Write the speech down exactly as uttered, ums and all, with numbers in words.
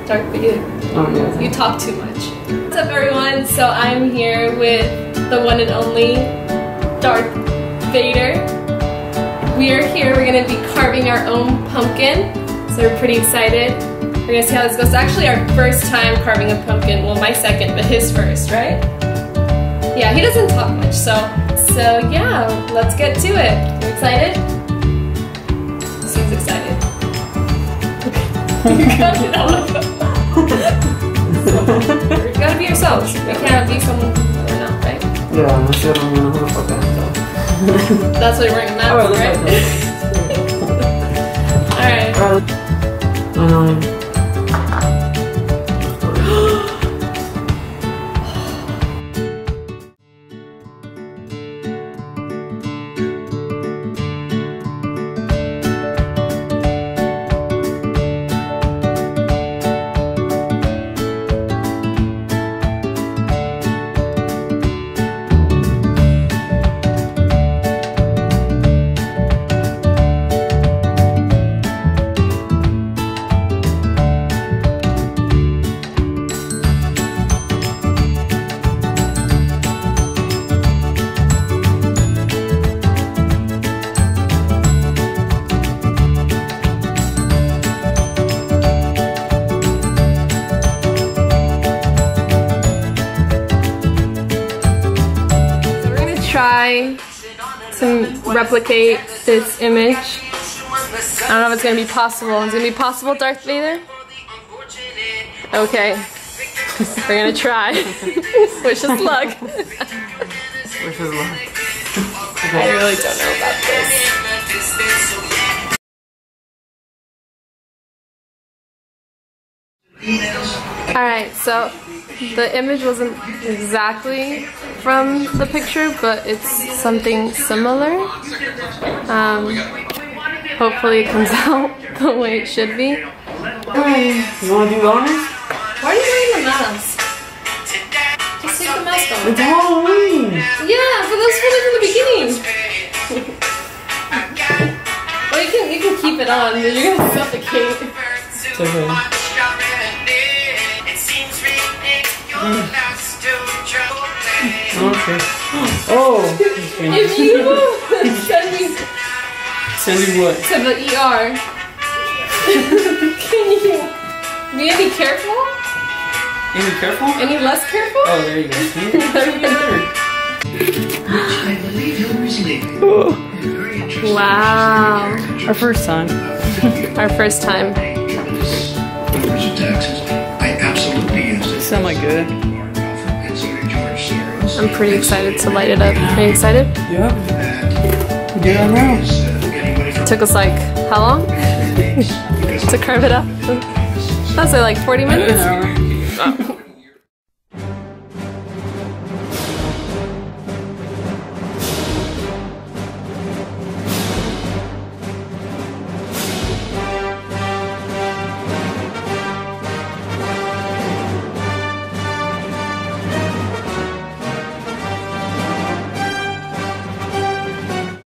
Darth Vader. Oh, yeah. You talk too much. What's up, everyone? So I'm here with the one and only Darth Vader. We are here. We're going to be carving our own pumpkin. So we're pretty excited. We're going to see how this goes. It's actually our first time carving a pumpkin. Well, my second, but his first, right? Yeah, he doesn't talk much. So, so yeah, let's get to it. You excited? He seems excited. You got it all. You gotta be yourselves. You can't be someone we're not, right? Yeah, I'm sure I'm gonna hold up that. That's what you're wearing a mask, right? Alright. I know. Try to replicate this image. I don't know if it's gonna be possible. It's gonna be possible, Darth Vader? Okay. We're gonna try. Wish us luck. Wish us luck. Okay. I really don't know about this. Alright, so the image wasn't exactly from the picture, but it's something similar. Um, hopefully it comes out the way it should be. Alright, you wanna do the honors? Why are you wearing the mask? Just take the mask off. It's Halloween! Yeah, but that's funny from the beginning. Well, you can, you can keep it on, but you're gonna suffocate. It's okay. Mm. Okay. Oh! If you send me Send me what? to the E R, can you be any careful? Any careful? Any less careful? Oh, there you go. Wow. Our first time. Our first time. Sound like good. I'm pretty excited to light it up. Are you excited? Yep. We did it now. Took us like, how long? To carve it up? I'd say like forty minutes. An hour. Oh.